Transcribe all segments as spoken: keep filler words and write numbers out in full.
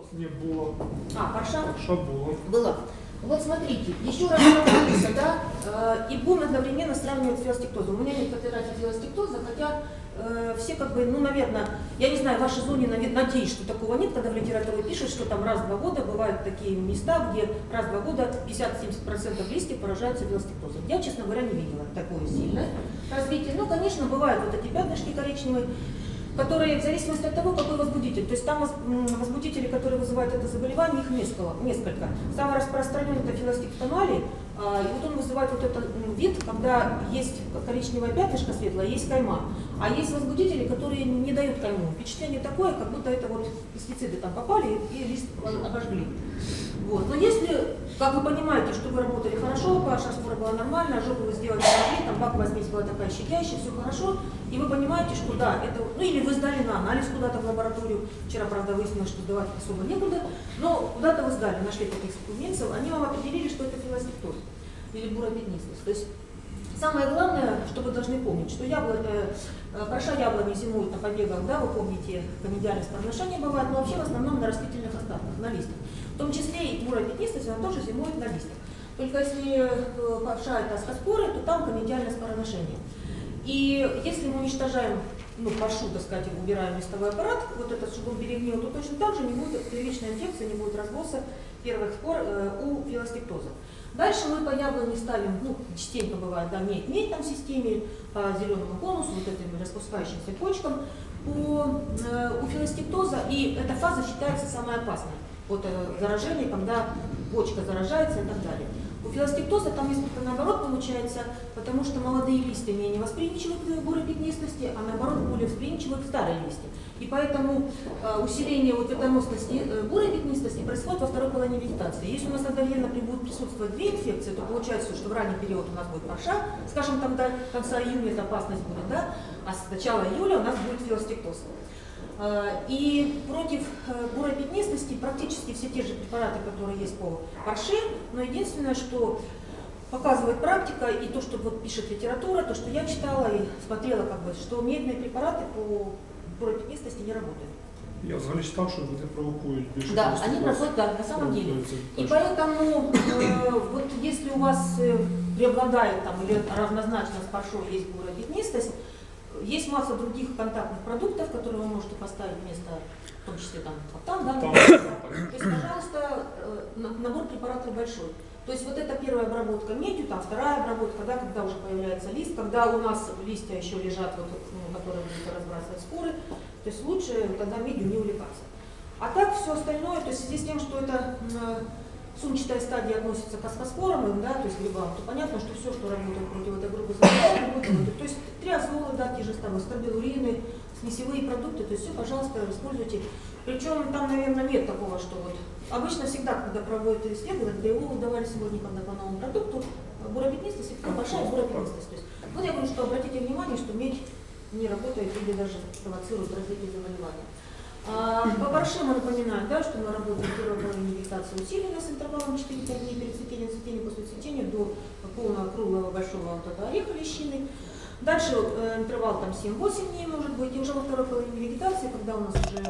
Не было. А, парша? Парша была. Была. Вот смотрите, еще раз напомнится, да, и будем одновременно сравнивать филостектозу. У меня нет фотографии филостектоза, хотя э, все как бы, ну, наверное, я не знаю, в вашей зоне, надеюсь, что такого нет, когда в литературе пишут, что там раз в два года бывают такие места, где раз в два года пятьдесят-семьдесят процентов листьев поражаются филостектозом. Я, честно говоря, не видела такое сильное развитие. Ну, конечно, бывают вот эти пятнышки коричневые, которые в зависимости от того, какой возбудитель. То есть там возбудители, которые вызывают это заболевание, их несколько. Самый распространенный это филостектомалий, и вот он вызывает вот этот вид, когда есть коричневое пятнышко светлое, есть кайма. А есть возбудители, которые не дают кайму. Впечатление такое, как будто это вот пестициды там попали и лист обожгли. Вот. Но если, как вы понимаете, что вы работали хорошо, ваша спора была нормальная, жопу вы сделали хорошо, там баковая смесь была такая щадящая, все хорошо, и вы понимаете, что да, это, ну или вы сдали на анализ куда-то в лабораторию, вчера, правда, выяснилось, что сдавать особо некуда, но куда-то вы сдали, нашли таких специалистов, они вам определили, что это филостектоз или буропятнистость. То есть самое главное, что вы должны помнить, что яблоко, парша яблони зимуют на побегах, да, вы помните, комедиальное спорношение бывает, но вообще в основном на растительных остатках, на листьях. В том числе и буропятнистость, она тоже зимует на листьях. Только если парша это аскоспоры, то там комедиальное спороношение. И если мы уничтожаем, ну, паршу, так сказать, убираем листовой аппарат, вот этот, чтобы он перегнил, то точно так же не будет первичной инфекции, не будет разброса первых спор э, у филостектоза. Дальше мы по яблоне ставим, ну, частенько бывает, да, медь-медь там в системе, по зеленому конусу, вот этим распускающимся почкам. По, э, у филостектоза, и эта фаза считается самой опасной от э, заражения, когда почка заражается и так далее. У филостектоза там несколько наоборот получается, потому что молодые листья менее восприимчивы к буропятнистости, а наоборот более восприимчивы к старой листья. И поэтому э, усиление вот цветоносности э, буропятнистости происходит во второй половине вегетации. Если у нас одновременно будут присутствовать две инфекции, то получается, что в ранний период у нас будет парша, скажем, там до конца июня эта опасность будет, да, а с начала июля у нас будет филостектоз. И против буропятнистости практически все те же препараты, которые есть по парше, но единственное, что показывает практика и то, что вот пишет литература, то, что я читала и смотрела, как бы, что медные препараты по буропятнистости не работают. Я взагалі читав, що вони провокують більше. Да, они проводят, да, на самом деле. И поэтому, э, вот если у вас э, преобладает там или равнозначно с паршой есть буропятнистость, есть масса других контактных продуктов, которые вы можете поставить вместо, в том числе там фоптан, да, то есть, пожалуйста, набор препаратов большой. То есть вот это первая обработка медью, там вторая обработка, да, когда уже появляется лист, когда у нас листья еще лежат, вот, ну, которые будут разбрасывать споры, то есть лучше тогда медью не увлекаться. А так все остальное, то есть в связи с тем, что это сумчатая стадия относится к аскоспорам, да, то есть грибам, то понятно, что все, что работает против этой группы заболеваний, будет работать. То есть триазолы, да, те же самые стробилурины, смесевые продукты, то есть все, пожалуйста, используйте. Причем там, наверное, нет такого, что вот обычно всегда, когда проводят исследования, для его давали сегодня, когда по новому продукту, буропятнистость, большая буропятнистость. То есть, вот я говорю, что обратите внимание, что медь не работает или даже провоцирует развитие заболевания. А, по парше мы напоминаем, да, что мы работаем в первой половине вегетации усиленно с интервалом четыре-пять дней перед цветением, цветения после цветения до полного круглого большого вот этого ореха лещины. Дальше э, интервал там семь-восемь дней может быть, и уже во второй половине вегетации, когда у нас уже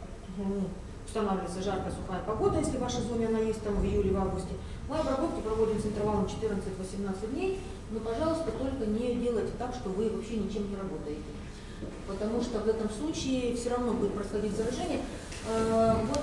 ну, устанавливается жаркая сухая погода, если в вашей зоне она есть там в июле, в августе, мы обработки проводим с интервалом четырнадцать-восемнадцать дней, но, пожалуйста, только не делайте так, что вы вообще ничем не работаете. Потому что в этом случае все равно будет происходить заражение. Э, вот,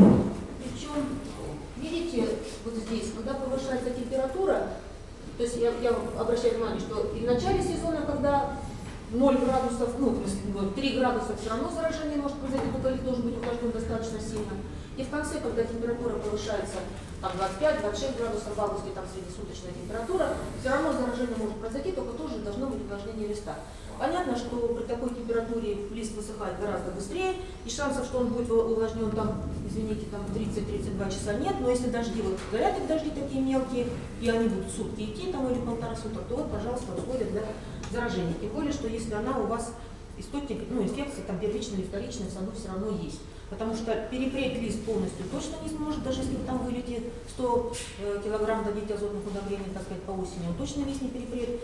причем, видите, вот здесь, когда повышается температура, то есть я, я обращаю внимание, что и в начале сезона, когда ноль градусов, ну, три градуса, все равно заражение может произойти, только лифт должен быть ухожен достаточно сильно. И в конце, когда температура повышается там двадцать пять-двадцать шесть градусов в августе, там среднесуточная температура, все равно заражение может произойти, только тоже должно быть увлажнение листа. Понятно, что при такой температуре лист высыхает гораздо быстрее, и шансов, что он будет увлажнен там, извините, там тридцать-тридцать два часа нет, но если дожди, вот горят дожди такие мелкие, и они будут сутки идти там или полтора суток, то вот, пожалуйста, условия для заражения. Тем более, что если она у вас источник, ну, инфекции там первичная или вторичная в саду все равно есть. Потому что перепреть лист полностью точно не сможет, даже если вы там вылетит сто килограмм дадите азотных удобрений, так сказать, по осени, он точно весь не перепрет.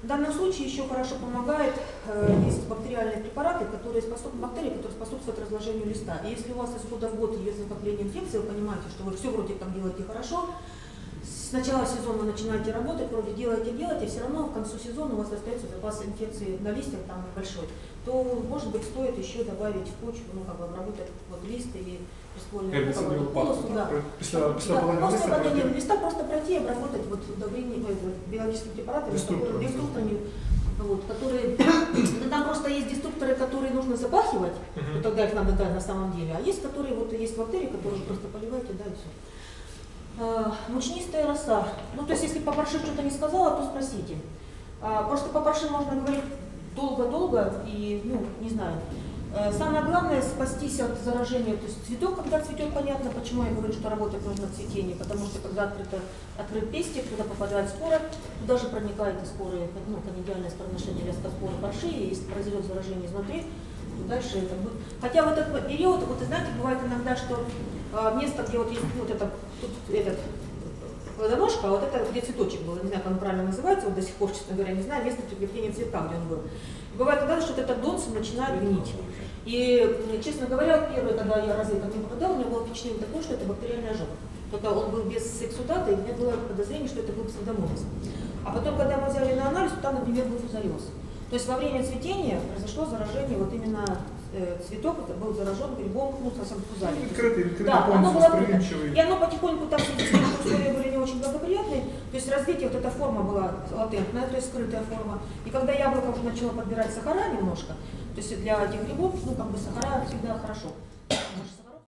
В данном случае еще хорошо помогает, э, есть бактериальные препараты, которые способны, бактерии, которые способствуют разложению листа. И если у вас из года в год идет накопление инфекции, вы понимаете, что вы все вроде там делаете хорошо, с начала сезона вы начинаете работать, вроде делаете, делаете, все равно к концу сезона у вас остается запас инфекции на листьях там небольшой, то, может быть, стоит еще добавить в почву, ну, как бы обработать вот лист и приствольную ну, полосу, да. Після, Да, після после половини листа удаления пройти. листа просто пройти и обработать вот удобрение, ой, вот, биологическими препаратами, Деструкторами. которые, деструкторами, вот, которые, ну, там просто есть деструкторы, которые нужно запахивать, Мгм. вот тогда их надо дать на самом деле, а есть которые, вот есть бактерии, которые просто поливаете, да, и все. А, мучнистая роса. Ну, то есть, если по парше что-то не сказала, то спросите. А, просто по парше можно говорить долго-долго и, ну, не знаю. Э, Самое главное спастись от заражения, то есть цветок, когда цветет, понятно, почему я говорю, что работать нужно в цветении, потому что когда открыто, открыт пестик, туда попадает спора, туда же проникают и споры, ну, конидиальное спороношение лескоспоры парши, и если произойдет заражение изнутри, то дальше это будет. Хотя в этот период, вот, знаете, бывает иногда, что э, место, где вот есть вот это, тут этот, плодоножка, а вот это где цветочек был, не знаю, как он правильно называется, вот до сих пор, честно говоря, не знаю, место прикрепления цветка, где он был. И бывает тогда, что вот этот донс начинает гнить. И, честно говоря, вот первые, когда я разы ко мне попадал, у меня было впечатление такое, что это бактериальный ожог. Только он был без сексудата, и у меня было подозрение, что это был псевдомонас. А потом, когда мы взяли на анализ, то там, например, был фузариоз. То есть во время цветения произошло заражение, вот именно э, цветок это был заражен грибом, ну, совсем фузарием. Відкритий, відкритий Да, оно конус, было открыто. восприимчивий. И оно потихоньку там, условия были не очень благоприятные, то есть развитие, вот эта форма была латентная, то есть скрытая форма. И когда яблоко уже начало подбирать сахара немножко, то есть для этих грибов, ну, как бы сахара всегда хорошо.